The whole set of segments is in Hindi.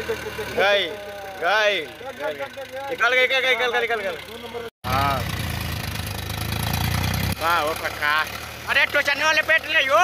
गई गई निकल गई निकल गई। हाँ वाह वो पक्का। अरे टोचने वाले पेट ले यो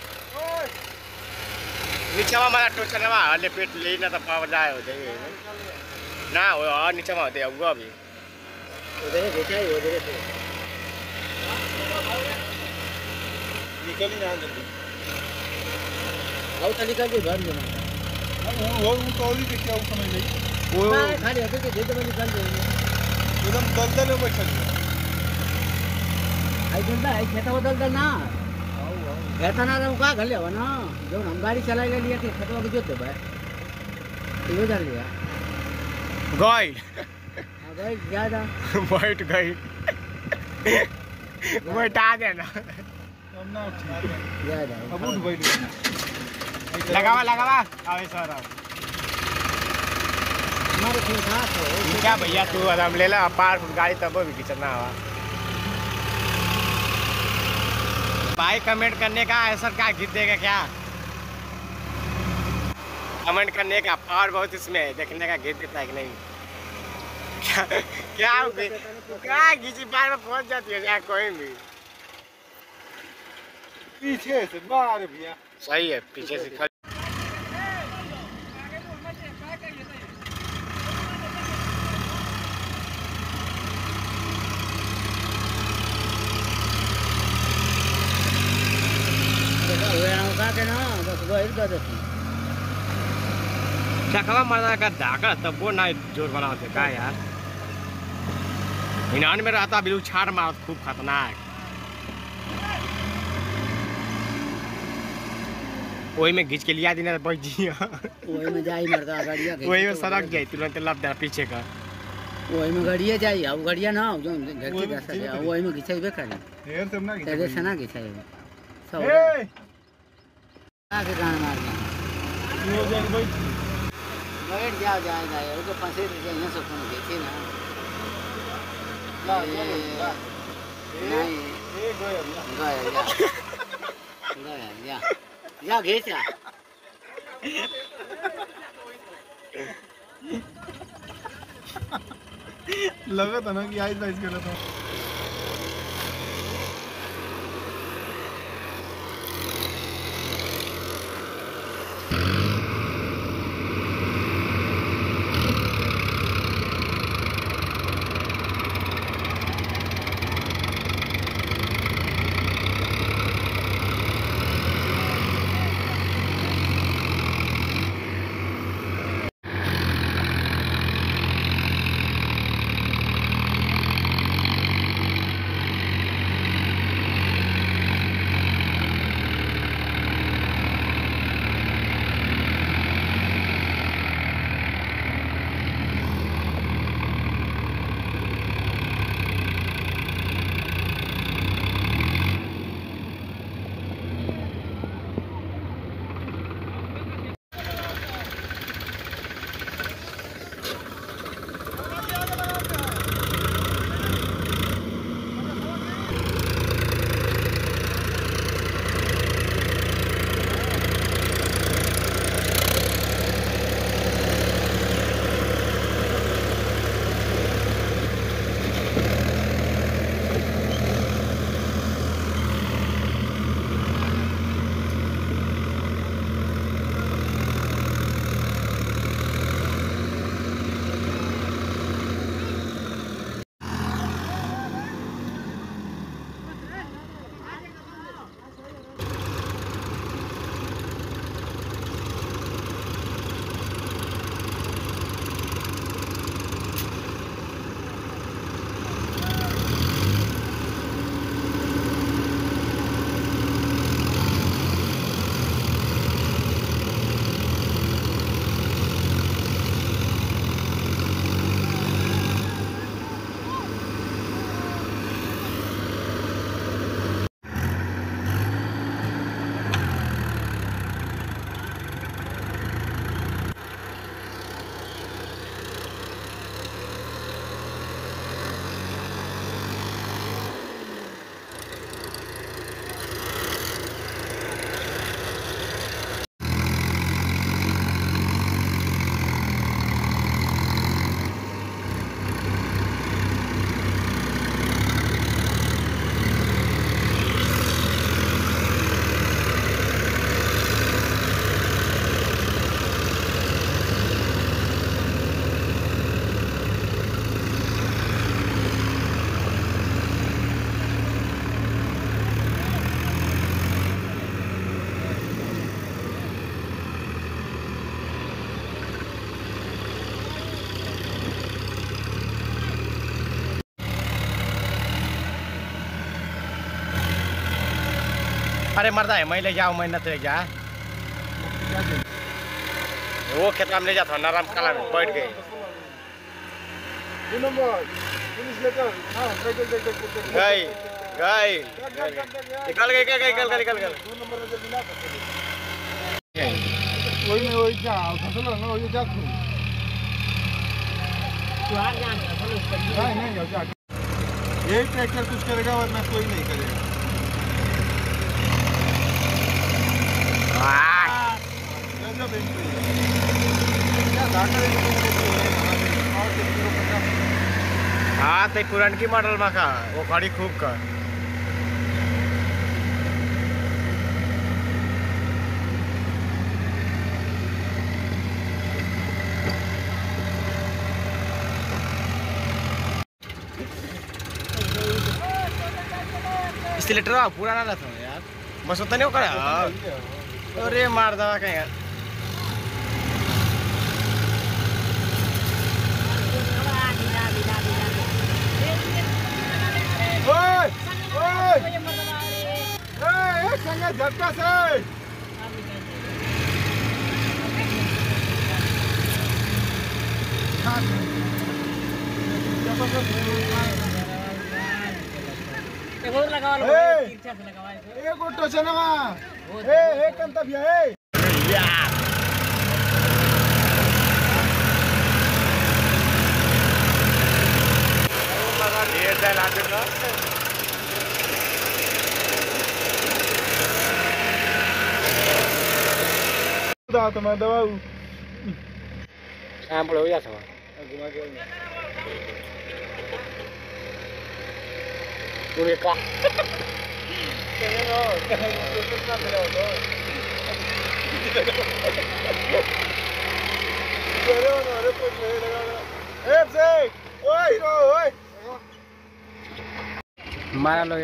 नीचे हमारा टोचने वाले पेट ले ना तो पाव जाए हो जाएंगे ना वो और नीचे में होते होगा अभी उधर देखा ही उधर से निकल ही ना जल्दी आओ तो निकल के घर जाना वो तो भी देखिए आओ समझ नहीं वो खाली होते के देते में निकल जाएंगे एकदम दलदल में बैठा है आई दलदल आई खेता वो दलदल ना कहता ना तो का घर ले हो ना जो हम गाड़ी चला ले लिया कि खेतवा के जोते भाई ये जा लिया गई गई ज्यादा बैठ गई बैठा देना हम ना उठा ज्यादा अब उठ बैठ लगावा आवे सर हमारे ठीक ठाक हो क्या भैया तू आराम ले ला पार गाड़ी तब भी किचना हवा भाई कमेंट करने का ऐसा क्या गीत देगा क्या कमेंट करने का पावर बहुत इसमें है देखने का गीत देता है कि नहीं क्या क्या घिची बार में पहुंच जाती है क्या कोई भी पीछे से बाहर भैया सही है पीछे से चकवा मरना का धागा तब वो ना जोर बनाते का यार इनान में रहता बिल्कुल छाड़ मार खूब खतरनाक वही में घिंच के लिया देना बैठ जी वही में जाई मरदा गाड़िया वही में सड़क गई तुरंत लब दे पीछे का वही में गाड़िया जाई अब गाड़िया ना जो घर के रास्ता है वही में घिंचाइबे करे ढेर सब ना घिंचाइबे से ना घिंचाइबे सब आगे गाना मार वो जग बैठ जाओ जाएगा ये तो फंसे यहां से फोन देखे ना नहीं गया या घेचा लगा था ना कि आज लाइस कर रहा था अरे मरदा है मैं ले जाओ मैं न ले जा वो खेत में ले जाता हूँ नाराम काला में बैठ गए गई गई निकल गई निकल गई वही जा फसल ना वही जा यही ट्रैक्टर कुछ करेगा वरना कोई नहीं करेगा। हाँ तो पुरान की मॉडल में का वो गाड़ी खूब का सिलेक्टर पूरा ना था यार बस उतना नहीं करा अरे मार दवा कहीं यार झटका से तो मैं दवा शाम हो जाता का मारा लोग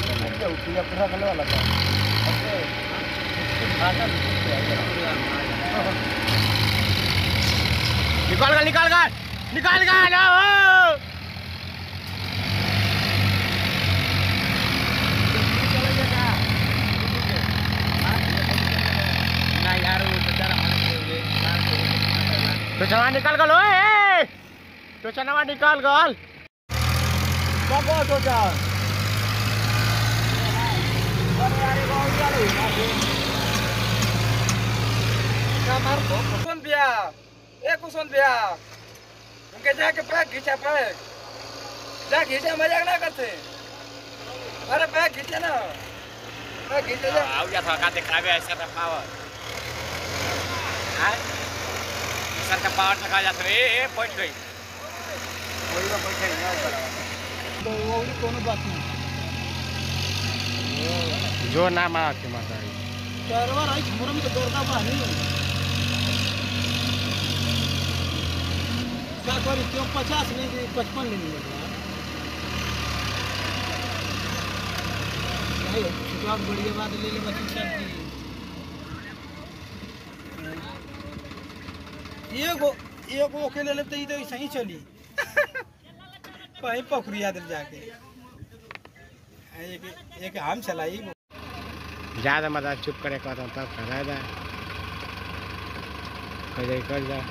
निकाल तो चना निकाल गल तो चना निकाल गल कुशन भैया उनके जाके पैक खींचा पैक जा खींचे मजाक ना करते अरे पैक खींचे ना पैक खींचे जा आओ जा था का दिखावे ऐसा था पावर हां सर का पावर दिखा जाता ए बैठ गई कोई ना बैठे नहीं ऊपर तो वो भी कोनो बात नहीं जो ना मार के मारता है सरवर आई मुरम तो दौड़ता पानी क्या करी क्यों 50 नहीं 55 लेने लगा भाई तो आप बढ़िया बात ले ले बच्ची सब की ये को अकेले लेते ही तो सही चली कहीं पोखरिया दर जाके एक हम चलाई ज्यादा मजा चुप करे कहता तब करा जा कर जा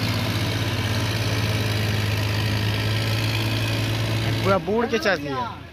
पूरा बूढ़ के चल दिया।